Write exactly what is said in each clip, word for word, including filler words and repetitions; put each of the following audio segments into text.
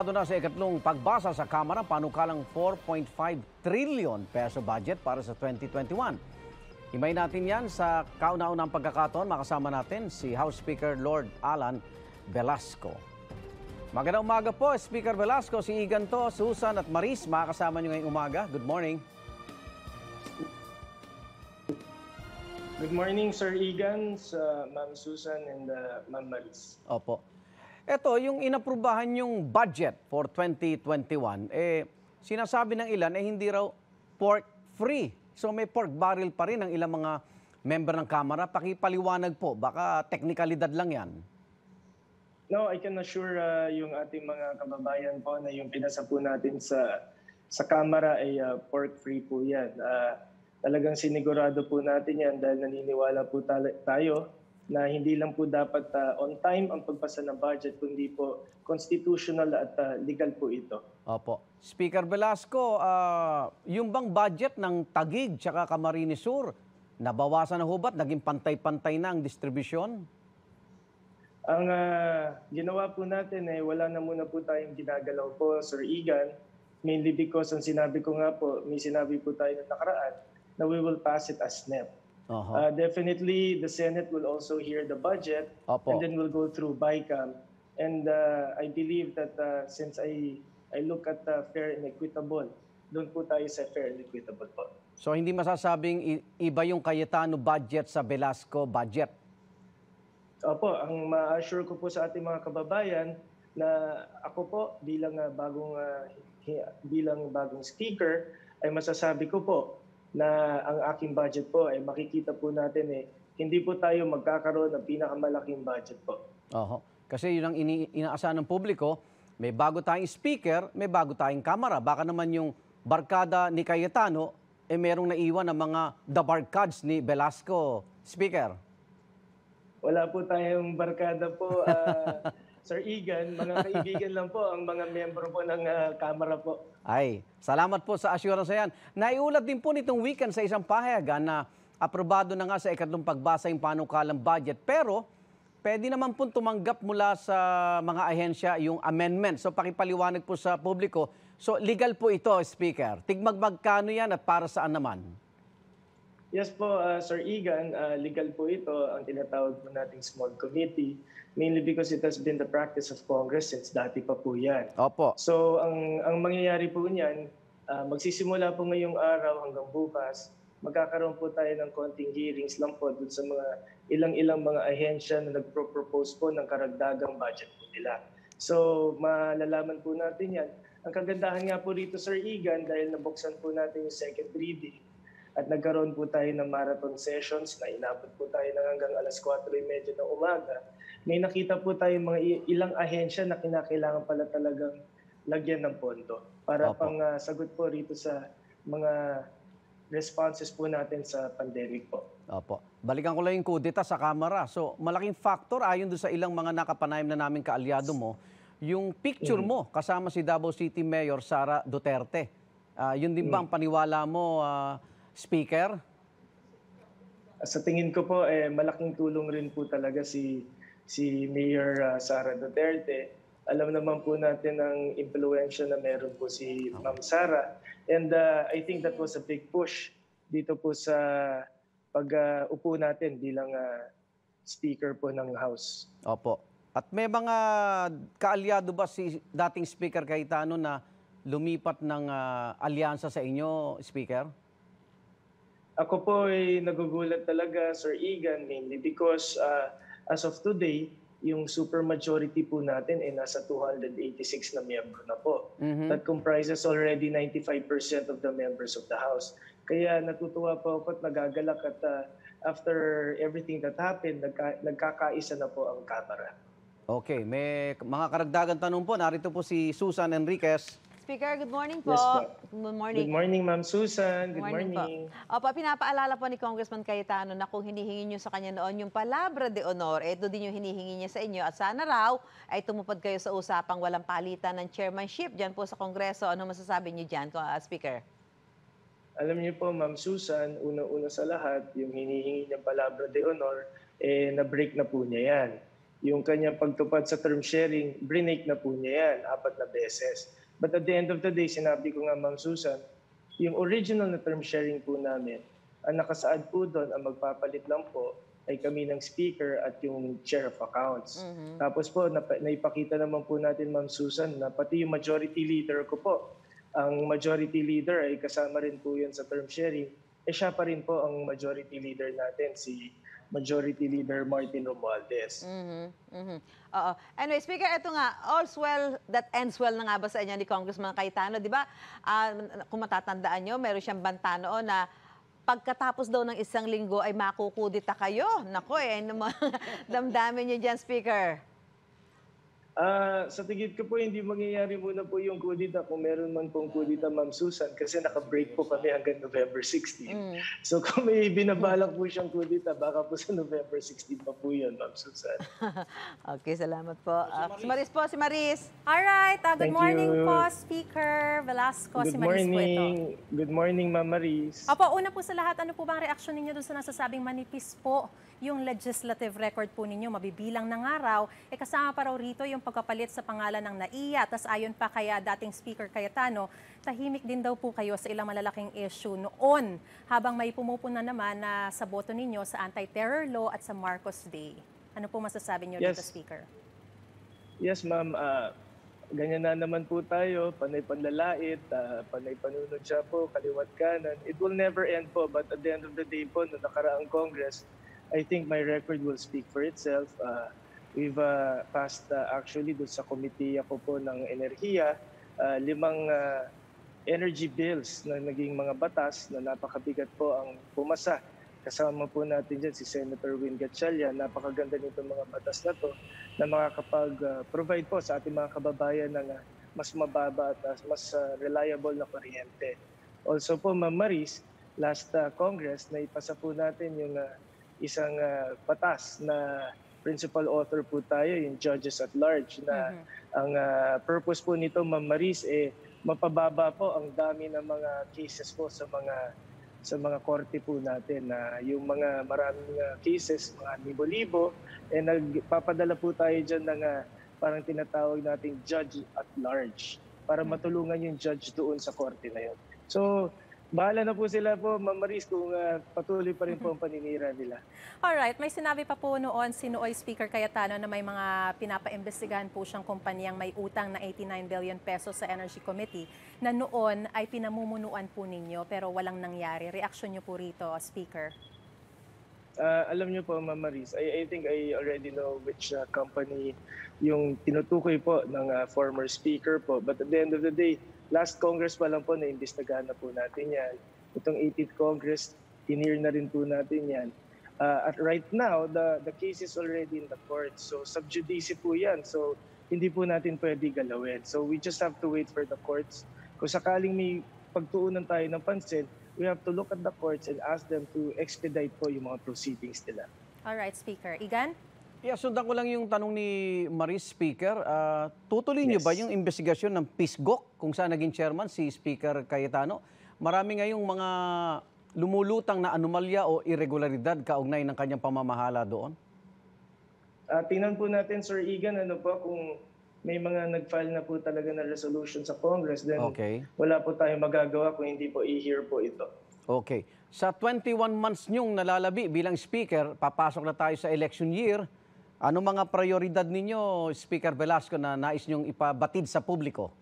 Ito na sa ikatlong pagbasa sa Kamara, panukalang four point five trillion peso budget para sa twenty twenty-one. Himay natin yan sa kauna-unang pagkakataon. Makasama natin si House Speaker Lord Allan Velasco. Magandang umaga po, Speaker Velasco, si Igan to, Susan at Maris, makakasama nyo ngayong umaga. Good morning. Good morning, Sir Igan, sa Ma'am Susan and uh, Ma'am Maris. Opo. Ito, yung inaprubahan yung budget for twenty twenty-one, eh, sinasabi ng ilan, eh, hindi raw pork-free. So may pork barrel pa rin ang ilang mga member ng Kamara. Pakipaliwanag po, baka teknikalidad lang yan. No, I can assure uh, yung ating mga kababayan po na yung pinasa po natin sa, sa Kamara ay uh, pork-free po yan. Uh, talagang sinigurado po natin yan dahil naniniwala po tayo na hindi lang po dapat uh, on time ang pagpasa ng budget, kundi po constitutional at uh, legal po ito. Opo. Speaker Velasco, uh, yung bang budget ng Taguig tsaka Camarines Sur, nabawasan na hubat, naging pantay-pantay na ang distribusyon? Ang uh, ginawa po natin, eh, wala na muna po tayong ginagalaw po, Sir Igan, mainly because ang sinabi ko nga po, may sinabi po tayo na nakaraan, na we will pass it as S N E P. Uh-huh. Uh, definitely, the Senate will also hear the budget. Opo. And then we'll go through BICAM. And uh, I believe that uh, since I I look at uh, fair and equitable, doon po tayo sa fair and equitable po. So hindi masasabing iba yung Cayetano budget sa Velasco budget? Opo, ang ma-assure ko po sa ating mga kababayan na ako po bilang uh, bagong uh, bilang bagong speaker ay masasabi ko po na ang aking budget po ay makikita po natin eh, hindi po tayo magkakaroon ng pinakamalaking budget po. Oho. Kasi yun ang ini inaasahan ng publiko, may bago tayong speaker, may bago tayong kamera. Baka naman yung barkada ni Cayetano, eh merong naiwan ng mga the barkads ni Velasco. Speaker. Wala po tayong barkada po, uh, Sir Igan. Mga kaibigan lang po ang mga membro po ng uh, kamera po. Ay, salamat po sa assurance yan. Naiulat din po nitong weekend sa isang pahayagan na aprobado na nga sa ikatlong pagbasa yung panukalang budget. Pero, pwede naman po tumanggap mula sa mga ahensya yung amendment. So, pakipaliwanag po sa publiko. So, legal po ito, Speaker. Tigmagmagkano yan at para saan naman? Yes po, uh, Sir Igan, uh, legal po ito, ang tinatawag po nating small committee, mainly because it has been the practice of Congress since dati pa po yan. Opo. So ang, ang mangyayari po niyan, uh, magsisimula po ngayong araw hanggang bukas, magkakaroon po tayo ng konting hearings lang po dun sa mga ilang-ilang mga ahensya na nagpro-propose po ng karagdagang budget po nila. So malalaman po natin yan. Ang kagandahan nga po rito, Sir Igan, dahil nabuksan po natin yung second reading, at nagkaroon po tayo ng marathon sessions na inabot po tayo ng hanggang alas kwatro thirty ng umaga. May nakita po tayo mga ilang ahensya na kinakailangan pala talagang lagyan ng pondo para Opo. pang uh, sagot po rito sa mga responses po natin sa pandemic po. Opo. Balikan ko lang yung kudeta sa Kamara. So, malaking factor ayon doon sa ilang mga nakapanayam na naming kaalyado mo, yung picture mm. mo kasama si Davao City Mayor Sara Duterte. Uh, yun din ba ang paniwala mo, uh, Speaker? Sa tingin ko po, eh, malaking tulong rin po talaga si si Mayor uh, Sara Duterte. Alam naman po natin ang impluensya na meron po si Ma'am Sara. And uh, I think that was a big push dito po sa pag-upo uh, natin bilang uh, Speaker po ng House. Opo. At may mga kaalyado ba si dating Speaker Cayetano na lumipat ng uh, alyansa sa inyo, Speaker? Ako po ay nagugulat talaga, Sir Igan, mainly because uh, as of today, yung supermajority po natin ay nasa two hundred eighty-six na miyembro na po. Mm-hmm. That comprises already ninety-five percent of the members of the House. Kaya natutuwa po ako at nagagalak at uh, after everything that happened, nagka nagkakaisa na po ang Kamara. Okay, may mga karagdagan tanong po. Narito po si Susan Enriquez. Speaker, good morning po. Yes, po. Good morning. Good morning, Ma'am Susan. Good, good morning. morning. Po. Opo, pinapaalala po ni Congressman Cayetano na kung hinihingi niyo sa kanya noon yung palabra de honor, ito din yung hinihingi niya sa inyo. At sana raw ay tumupad kayo sa usapang walang palitan ng chairmanship dyan po sa Kongreso. Ano masasabi niyo dyan, uh, Speaker? Alam niyo po, Ma'am Susan, una-una sa lahat, yung hinihingi niyang palabra de honor, eh, na-break na po niya yan. yung kanya pagtupad sa term sharing, brinake na po niya yan, apat na beses. But at the end of the day, sinabi ko nga, Ma'am Susan, yung original na term sharing po namin, ang nakasaad po doon, ang magpapalit lang po, ay kami ng speaker at yung chair of accounts. Mhm. Tapos po, nap- naipakita naman po natin, Ma'am Susan, na pati yung majority leader ko po, ang majority leader ay kasama rin po yan sa term sharing. Eh siya pa rin po ang majority leader natin, si Majority Leader Martin Romualdez. Mhm, mhm. Oo. Anyway, Speaker, ito nga, all's well that ends well na nga ba sa inyo ni Congressman Cayetano? Di ba, ah, kung matatandaan nyo, meron siyang banta noon na pagkatapos daw ng isang linggo ay makukudita kayo. Nako eh, ano mga damdamin nyo dyan, Speaker? Ah, sa tingin ko po, hindi mangyayari muna po yung kudita kung meron man pong kudita, Ma'am Susan, kasi naka-break po kami hanggang November sixteenth. Mm. So kung may binabalak po siyang kudita, baka po sa November sixteenth pa po yun, Ma'am Susan. Okay, salamat po. Ah, si Maris po, si Maris. Alright, uh, good Thank morning you. po, Speaker Velasco. Si Good Maris po ito. morning. Good morning, Ma'am Maris. Opo, una po sa lahat, ano po bang reaksyon ninyo doon sa nasasabing manipis po yung legislative record po ninyo, mabibilang ng araw, eh kasama pa raw rito yung pagkapalit sa pangalan ng NAIA, tas ayon pa kaya dating Speaker Cayetano, tahimik din daw po kayo sa ilang malalaking issue noon, habang may pumupuna naman na sa boto ninyo sa anti-terror law at sa Marcos Day. Ano po masasabi niyo Yes. dito, Speaker? Yes, Ma'am. Ah, ganyan na naman po tayo, panay panlalait, uh, panay panunod siya po, kaliwat kanan. It will never end po, but at the end of the day po, noong nakaraang Congress, I think my record will speak for itself. Uh, we've uh, passed uh, actually doon sa committee ako po ng enerhiya, uh, limang uh, energy bills na naging mga batas na napakabigat po ang pumasa. Kasama po natin dyan si Senator Win Gatchalian. Napakaganda nitong mga batas na to na makakapag-provide po sa ating mga kababayan ng uh, mas mababa at uh, mas uh, reliable na kuryente. Also po, Ma'am Maris, last uh, Congress, naipasa po natin yung uh, isang uh, batas na principal author po tayo, yung judges at large, na Mhm. ang uh, purpose po nito, Ma'am Maris, eh, mapababa po ang dami ng mga cases po sa mga sa mga korte po natin, na yung mga maraming uh, cases, mga libo-libo, eh nagpapadala po tayo dyan ng uh, parang tinatawag nating judge at large para matulungan yung judge doon sa korte na yun. So, bahala na po sila po, Ma'am Maris, kung uh, patuloy pa rin po ang paninira nila. Alright, may sinabi pa po noon si nooy Speaker Cayetano na may mga pinapaimbestigahan po siyang kumpanyang may utang na eighty-nine billion pesos sa Energy Committee na noon ay pinamumunuan po ninyo pero walang nangyari. Reaksyon niyo po rito, Speaker? Uh, alam niyo po, Ma'am Maris, I, I think I already know which uh, company yung tinutukoy po ng uh, former speaker po. But at the end of the day, last Congress pa lang po, naimbestigahan na po natin yan. Itong eighteenth Congress, hinir na rin po natin yan. Uh, at right now, the, the case is already in the court. So sub judice po yan. So hindi po natin pwede galawin. So we just have to wait for the courts. Kung sakaling may pagtuunan tayo ng pansin, we have to look at the courts and ask them to expedite po yung mga proceedings nila. Alright, Speaker. Igan? Yeah, sundan ko lang yung tanong ni Maris, Speaker. Uh, tutuloy niyo Yes. ba yung investigasyon ng PISGOC kung saan naging chairman si Speaker Cayetano? Marami ngayong mga lumulutang na anomalya o irregularidad kaugnay ng kanyang pamamahala doon? Uh, tingnan po natin, Sir Igan, ano po, kung may mga nag-file na po talaga na resolution sa Congress, then Okay. wala po tayong magagawa kung hindi po i-hear po ito. Okay. Sa twenty-one months niyong nalalabi bilang Speaker, papasok na tayo sa election year. Ano mga prioridad ninyo, Speaker Velasco, na nais niyong ipabatid sa publiko?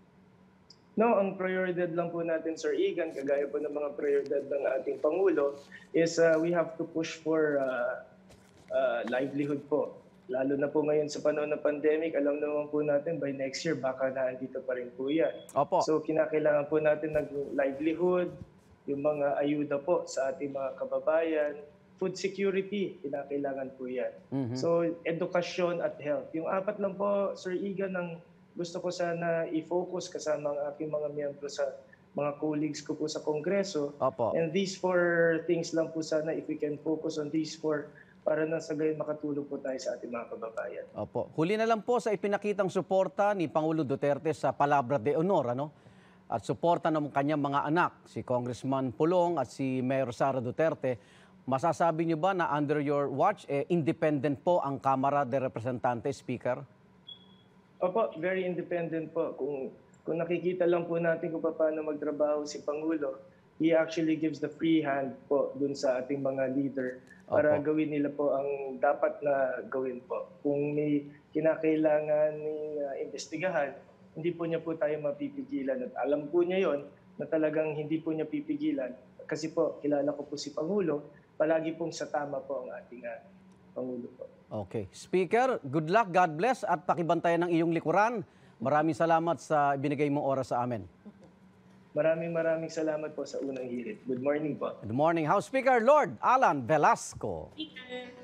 No, ang prioridad lang po natin, Sir Igan, kagaya po ng mga prioridad ng ating Pangulo, is uh, we have to push for uh, uh, livelihood po. Lalo na po ngayon sa panahon ng pandemic, alam naman po natin by next year baka naandito pa rin po yan. Opo. So kinakailangan po natin ng livelihood, yung mga ayuda po sa ating mga kababayan, food security, kinakailangan po yan. Mhm. So edukasyon at health. Yung apat lang po, Sir Igan, ng gusto ko sana i-focus kasama ang aking mga miyembro sa mga colleagues ko po sa Kongreso. Opo. And these four things lang po sana, if we can focus on these four, para na sa gayon makatulong po tayo sa ating mga kababayan. Opo. Huli na lang po sa ipinakitang suporta ni Pangulo Duterte sa palabra de honor, ano? At suporta ng kanyang mga anak, si Congressman Pulong at si Mayor Sara Duterte. masasabi niyo ba na under your watch, eh, independent po ang Kamara de Representantes, Speaker? Opo, very independent po. Kung, kung nakikita lang po natin kung paano magtrabaho si Pangulo, he actually gives the free hand po dun sa ating mga leader para Opo. gawin nila po ang dapat na gawin po. Kung may kinakailangan uh, investigahan, hindi po niya po tayo mapipigilan. At alam po niya yon na talagang hindi po niya pipigilan. Kasi po, kilala ko po si Pangulo, palagi pong sa tama po ang ating uh, Pangulo po. Okay. Speaker, good luck, God bless, at pakibantayan ng iyong likuran. Maraming salamat sa binigay mong oras sa amin. Maraming maraming salamat po sa Unang Hirit. Good morning po. Good morning, House Speaker Lord Allan Velasco. Speaker.